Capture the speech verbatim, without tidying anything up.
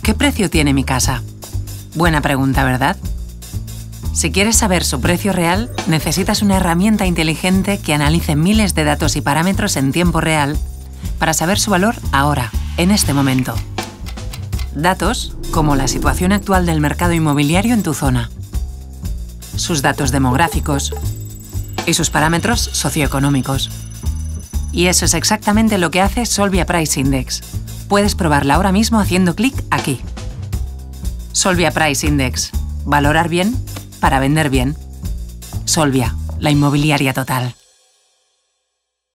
¿Qué precio tiene mi casa? Buena pregunta, ¿verdad? Si quieres saber su precio real, necesitas una herramienta inteligente que analice miles de datos y parámetros en tiempo real para saber su valor ahora, en este momento. Datos como la situación actual del mercado inmobiliario en tu zona, sus datos demográficos y sus parámetros socioeconómicos. Y eso es exactamente lo que hace Solvia Price Index. Puedes probarla ahora mismo haciendo clic aquí. Solvia Price Index. Valorar bien para vender bien. Solvia, la inmobiliaria total.